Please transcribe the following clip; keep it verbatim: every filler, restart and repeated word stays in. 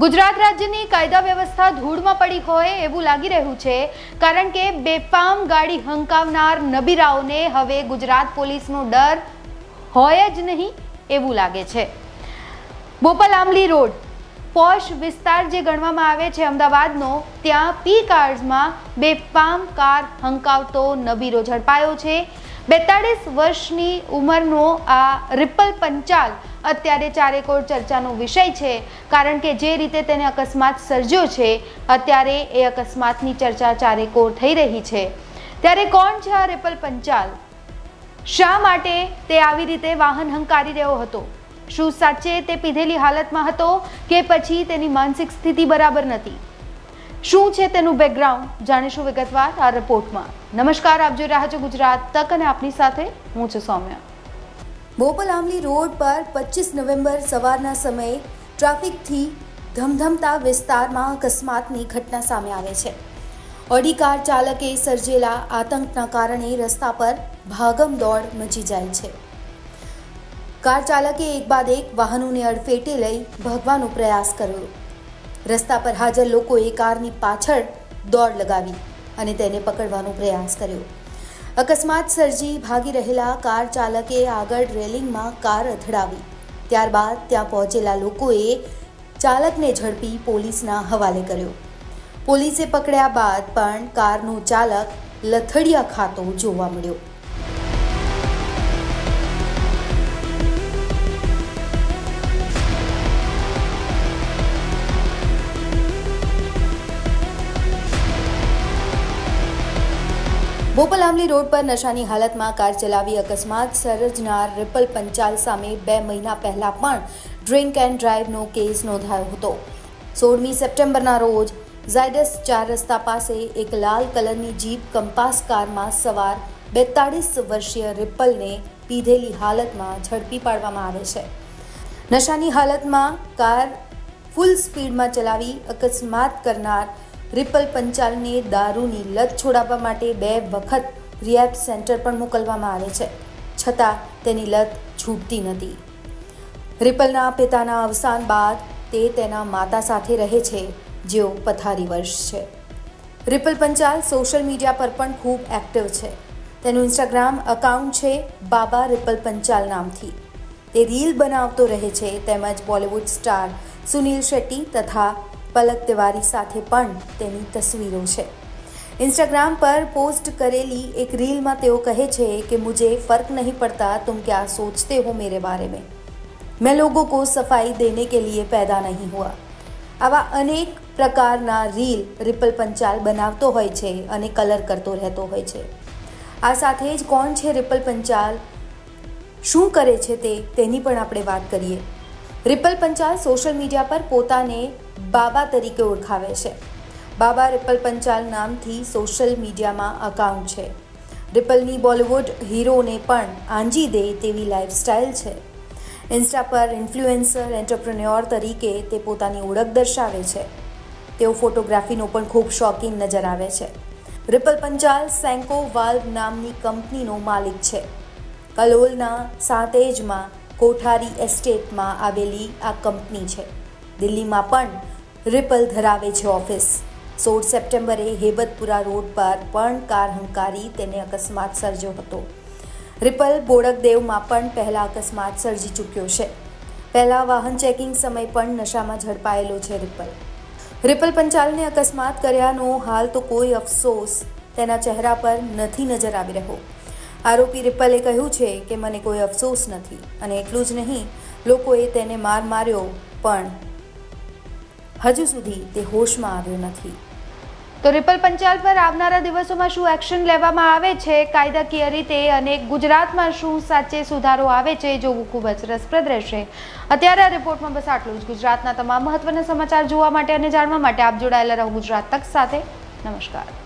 ગુજરાત રાજ્યની કાયદા વ્યવસ્થા ધૂળમાં પડી હોય એવું લાગી રહ્યું છે, કારણ કે બેફામ ગાડી હંકાવનાર નબીરાઓને હવે ગુજરાત પોલીસનો ડર હોય જ નહીં એવું લાગે છે। બોપલ આંબલી રોડ પોશ વિસ્તાર જે ગણવામાં આવે છે અમદાવાદનો, ત્યાં પી કાર્સમાં બેફામ કાર હંકાવતો નબીરો ઝડપાયો છે। બેતાળીસ વર્ષની ઉંમરનો આ રિપલ પંચાલ અત્યારે ચારેકોર ચર્ચાનો વિષય છે, કારણ કે જે રીતે તેને અકસ્માત સર્જ્યો છે અત્યારે એ અકસ્માતની ચર્ચા ચારેકોર થઈ રહી છે। ત્યારે કોણ છે આ રિપલ પંચાલ? શા માટે તે આવી રીતે વાહન હંકારી રહ્યો હતો? શું સાચે તે પીધેલી હાલતમાં હતો કે પછી તેની માનસિક સ્થિતિ બરાબર નથી? શું છે તેનું બેકગ્રાઉન્ડ? જાણીશું વિગતવાર આ રિપોર્ટમાં। નમસ્કાર, આપ જોઈ રહ્યા છો ગુજરાત તક અને આપની સાથે હું છું સૌમ્યા। બોપલ આંબલી રોડ પર પચીસ નવેમ્બર સવારના સમયે ટ્રાફિકથી ધમધમતા વિસ્તારમાં અકસ્માતની ઘટના સામે આવે છે। ઓડી કાર ચાલકે સર્જેલા આતંકના કારણે રસ્તા પર ભાગમ દોડ મચી જાય છે। કાર ચાલકે એક બાદ એક વાહનોને અડફેટે લઈ ભાગવાનો પ્રયાસ કર્યો। રસ્તા પર હાજર લોકોએ કારની પાછળ દોડ લગાવી અને તેને પકડવાનો પ્રયાસ કર્યો। અકસ્માત સર્જી ભાગી રહેલા કાર ચાલકે આગળ રેલિંગમાં કાર અથડાવી। ત્યારબાદ ત્યાં પહોંચેલા લોકોએ ચાલકને ઝડપી પોલીસના હવાલે કર્યો। પોલીસે પકડ્યા બાદ પણ કારનો ચાલક લથડિયા ખાતો જોવા મળ્યો। બોપલ આંબલી રોડ પર નશાની હાલતમાં કાર ચલાવી અકસ્માત સર્જનાર રિપલ પંચાલ સામે બે મહિના પહેલા પણ ડ્રિંક એન્ડ ડ્રાઈવનો કેસ નોંધાયો હતો। સોળમી સપ્ટેમ્બરના રોજ ઝાયડસ ચાર રસ્તા પાસે એક લાલ કલરની જીપ કંપાસ કારમાં સવાર બેતાળીસ વર્ષીય રિપલને પીધેલી હાલતમાં ઝડપી પાડવામાં આવે છે। નશાની હાલતમાં કાર ફૂલ સ્પીડમાં ચલાવી અકસ્માત કરનાર રિપલ પંચાલને દારૂની લત છોડાવવા માટે બે વખત રિહેબ સેન્ટર પણ મોકલવામાં આવે છે, છતાં તેની લત છૂટતી નથી। રિપલના પિતાના અવસાન બાદ તે તેના માતા સાથે રહે છે, જેઓ પથારી વર્ષ છે। રિપલ પંચાલ સોશિયલ મીડિયા પર પણ ખૂબ એક્ટિવ છે। તેનું ઇન્સ્ટાગ્રામ એકાઉન્ટ છે બાબા રિપલ પંચાલ નામથી। તે રીલ બનાવતો રહે છે, તેમજ બોલિવૂડ સ્ટાર સુનિલ શેટ્ટી તથા પલક તિવારી સાથે પણ તેની તસવીરો છે। इंस्टाग्राम पर पोस्ट करेली एक रील में तेओ कहे छे कि मुझे फ़र्क नहीं पड़ता तुम क्या सोचते हो मेरे बारे में, मैं लोगों को सफाई देने के लिए पैदा नहीं हुआ। आवा अनेक प्रकारना रील रिपल पंचाल बनावतो होय छे अने कलर करतो रहतो होय छे। आ साथे ज कोण छे रिपल पंचाल, शुं करे छे ते तेनी पण आपणे वात करीए। रिपल पंचाल सोशल मीडिया पर पोताने बाबा तरीके ओळखावे छे। बाबा रिपल पंचाल नामथी सोशल मीडियामां अकाउंट छे। रिपलनी बॉलीवूड हीरोने पण आंजी दे तेवी लाइफस्टाइल छे। इंस्टा पर इन्फ्लुएन्सर एंटरप्रेन्योर तरीके ते पोतानी ओळख दर्शावे छे। तेओ फोटोग्राफीनो पण खूब शौकीन नजर आवे छे। रिपल पंचाल सेंको वाल्व नामनी कंपनीनो मालिक छे। कलोलना सातेजमां कोठारी एस्टेटमां आवेली आ कंपनी छे। दिल्हीमां पण रिपल धरावे छे ऑफिस। सोળ सप्टेम्बरे हेबतपुरा रोड पर पण कार हंकारी तेने अकस्मात सर्ज्यो हतो। रिपल बोड़कदेवमां पण पहला अकस्मात सर्जी चूक्यो छे। पहला वाहन चेकिंग समय पण नशामां झड़पायेलो छे रिपल। रिपल पंचालने अकस्मात कर्यानो हाल तो कोई अफसोस तेना चेहरा पर नथी नजर आवी रह्यो। आरोपी रिपले कह्युं छे कि मने कोई अफसोस नथी अने एटલું જ નહીં, લોકોએ તેને માર માર્યો પણ હજુ સુધી તે હોશમાં આવ્યો નથી। તો રિપલ પંચાલ પર આવનારા દિવસોમાં શું એક્શન લેવામાં આવે છે કાયદાકીય રીતે અને ગુજરાતમાં શું સાચે સુધારો આવે છે જોવું ખૂબ જ રસપ્રદ રહેશે। અત્યારે આ રિપોર્ટમાં બસ આટલું જ। ગુજરાતના તમામ મહત્વના સમાચાર જોવા માટે અને જાણવા માટે આપ જોડાયેલા રહો ગુજરાત તક સાથે। નમસ્કાર।